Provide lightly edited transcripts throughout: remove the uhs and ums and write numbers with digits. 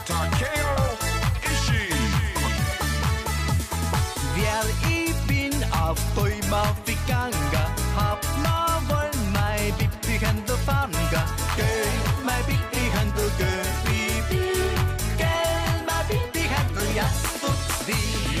Takeo Ishii. Wer ich bin auf Toimaufikanga, hab ma wohl mein Bibi Handel Fanga. Geh, mein Bibi Handel, geh, Bibi. Geh, mein Bibi Handel, ja, stutz wie.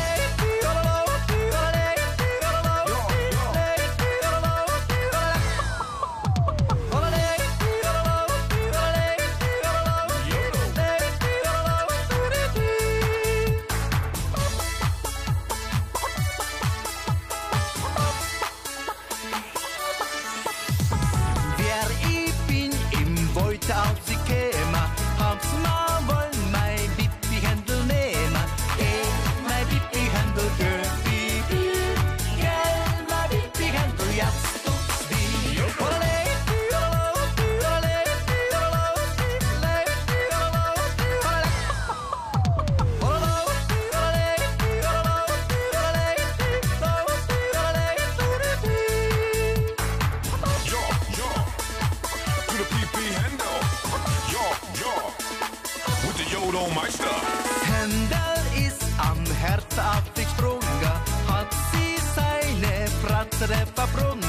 Als ik käme, hab's ma wollen mein Bibi-Händel nehmen. Mein Bibi-Händel, gell, Bibi. Gell, mein Bibi-Händel, jetzt tut's wie. Händel ist am Herz abgesprungen, hat sie seine Fratze verbrungen.